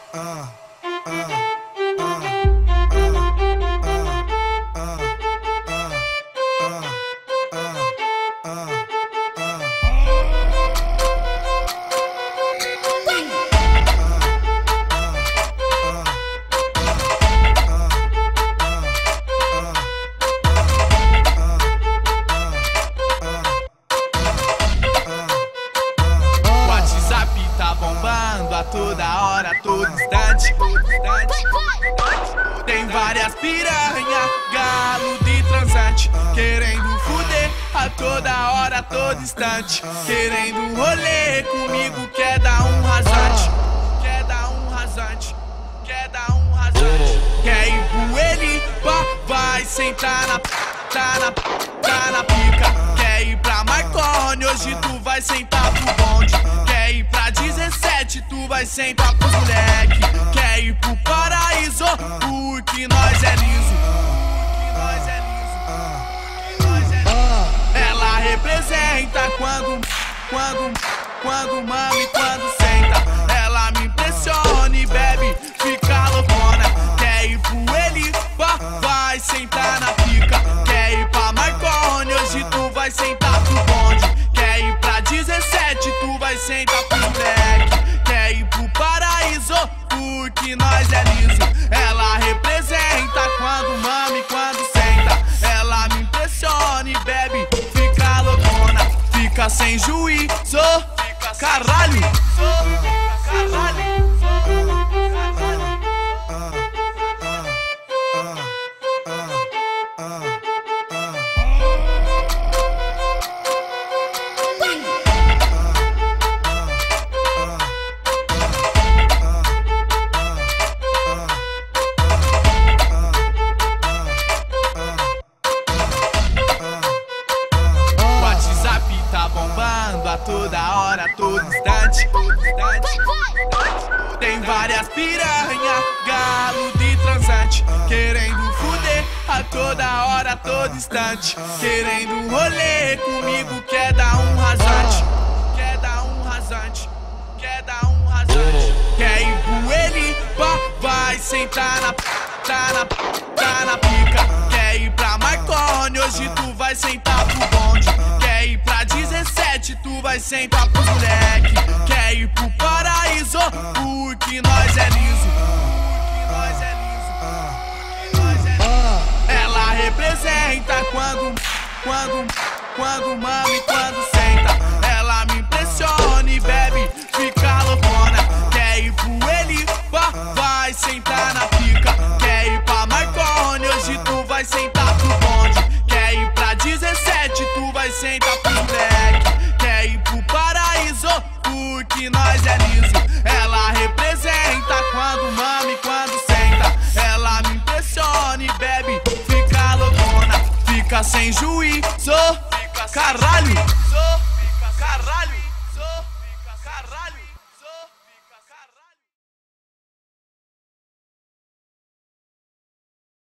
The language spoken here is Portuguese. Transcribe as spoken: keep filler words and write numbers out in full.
Tá bombando a toda hora, todo instante. Tem várias piranha, galo de transante, querendo fuder a toda hora, todo instante. Querendo rolê comigo, quer dar um rasante. Quer dar um rasante, quer dar um rasante. Quer ir pro ele, pá, vai sentar na tá na, tá na pica. Quer ir pra Marconi, hoje tu vai sentar pro bonde. Quer ir pra dezessete, tu vai sentar pros moleque. Quer ir pro paraíso, porque nós é liso. Porque nós é liso. Porque nós é liso. Ela representa quando, quando, quando mama e quando senta. Ela me impressiona e bebe, fica loucona. Quer ir pro ele, pá, vai sentar na pica. Quer ir pra Marconi, hoje tu vai sentar pro bonde. Quer ir pra dezessete, tu vai sentar pro moleque. Quer ir pro paraíso, porque nós é liso. Ela representa quando mama e quando senta. Ela me impressiona e bebe, fica loucona. Fica sem juízo, caralho, caralho. Tá bombando a toda hora, todo instante. Tem várias piranha, galo de transante, querendo fuder a toda hora, todo instante. Querendo rolê comigo, quer dar um rasante. Quer dar um rasante, quer dar um rasante. Quer ir pro ele, pá, vai sentar na tá na, tá na pica. Quer ir pra Marconi, hoje tu vai sentar pro bonde. Quer ir pra dezessete, tu vai sentar pros moleque. Quer ir pro paraíso, porque nós é liso. Porque nós é liso. Porque nós é liso. Ela representa quando, quando, quando mama e quando senta. Ela me impressiona e bebe, fica loucona. Quer ir pro ele, pá, vai sentar na pica. Quer ir pra Marconi, hoje tu vai sentar pro bonde. Quer ir pra dezessete, tu vai sentar pro moleque. Quer ir pro paraíso, porque nós é liso. Ela representa quando mama e quando senta. Ela me impressiona e bebe, fica loucona. Fica sem juízo, caralho.